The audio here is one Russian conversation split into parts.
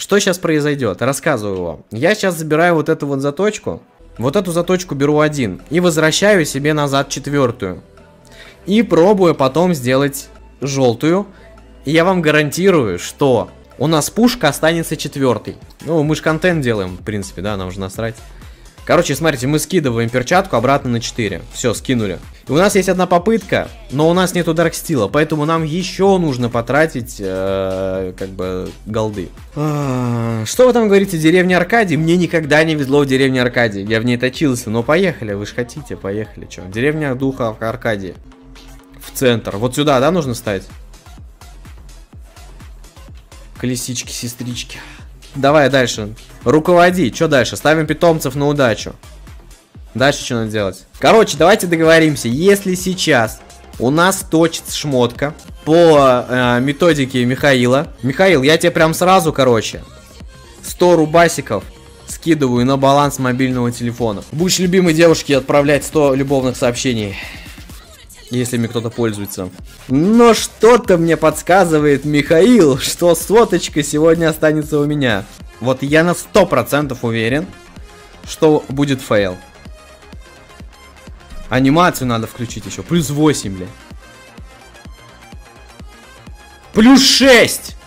Что сейчас произойдет? Рассказываю вам. Я сейчас забираю вот эту вот заточку. Вот эту заточку беру один. И возвращаю себе назад четвертую. И пробую потом сделать желтую. И я вам гарантирую, что у нас пушка останется четвертой. Ну, мы же контент делаем, в принципе, да, нам уже насрать. Короче, смотрите, мы скидываем перчатку обратно на 4. Все, скинули. И у нас есть одна попытка, но у нас нету даркстила, поэтому нам еще нужно потратить, как бы, голды. Что вы там говорите, деревня Аркадий? Мне никогда не везло в деревне Аркадий. Я в ней точился, но поехали, вы же хотите, поехали. Че? Деревня Духа Аркадии. В центр. Вот сюда, да, нужно стать? Колесички, сестрички. Давай дальше. Руководи. Что дальше? Ставим питомцев на удачу. Дальше что надо делать? Короче, давайте договоримся. Если сейчас у нас точится шмотка по методике Михаила. Михаил, я тебе прям сразу, короче, 100 рубасиков скидываю на баланс мобильного телефона. Будешь любимой девушке отправлять 100 любовных сообщений. Если мне кто-то пользуется. Но что-то мне подсказывает Михаил, что соточка сегодня останется у меня. Вот я на 100% уверен, что будет фейл. Анимацию надо включить еще. Плюс 8, бля. Плюс 6!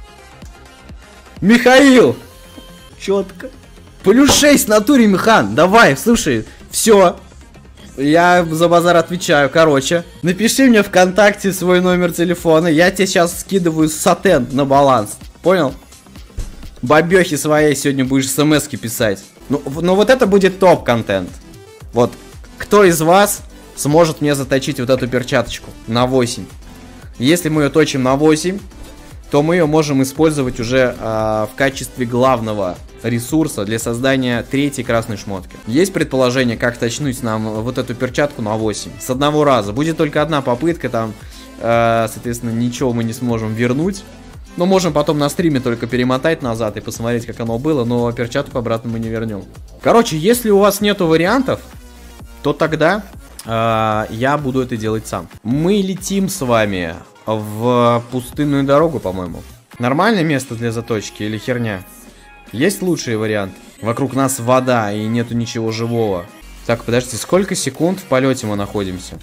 Михаил! Четко. Плюс 6 в натуре, Михан. Давай, слушай. Все. Я за базар отвечаю. Короче, напиши мне ВКонтакте свой номер телефона. Я тебе сейчас скидываю сатен на баланс. Понял? Бабехи своей сегодня будешь смс-ки писать. Ну вот это будет топ-контент. Вот. Кто из вас сможет мне заточить вот эту перчаточку на 8? Если мы ее точим на 8, то мы ее можем использовать уже в качестве главного ресурса для создания третьей красной шмотки. Есть предположение, как точнуть нам вот эту перчатку на 8? С одного раза. Будет только одна попытка, там, соответственно, ничего мы не сможем вернуть. Но можем потом на стриме только перемотать назад и посмотреть, как оно было, но перчатку обратно мы не вернем. Короче, если у вас нету вариантов, то тогда я буду это делать сам. Мы летим с вами в пустынную дорогу, по-моему. Нормальное место для заточки или херня? Есть лучший вариант? Вокруг нас вода и нету ничего живого. Так, подождите, сколько секунд в полете мы находимся?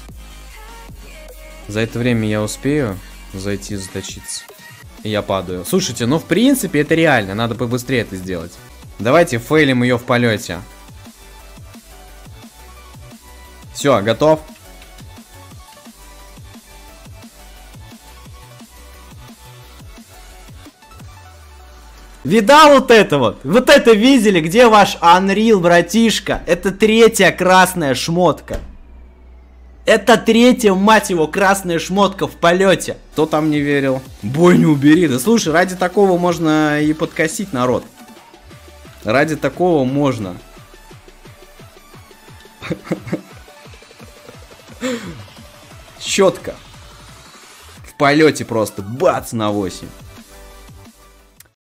За это время я успею зайти заточиться. И я падаю. Слушайте, ну в принципе это реально, надо побыстрее это сделать. Давайте фейлим ее в полете. Все, готов? Видал вот это вот? Вот это видели? Где ваш Unreal, братишка? Это третья красная шмотка. Это третья, мать его, красная шмотка в полете. Кто там не верил? Бой не убери. Да слушай, ради такого можно и подкосить народ. Ради такого можно. Четко. В полете просто. Бац на 8.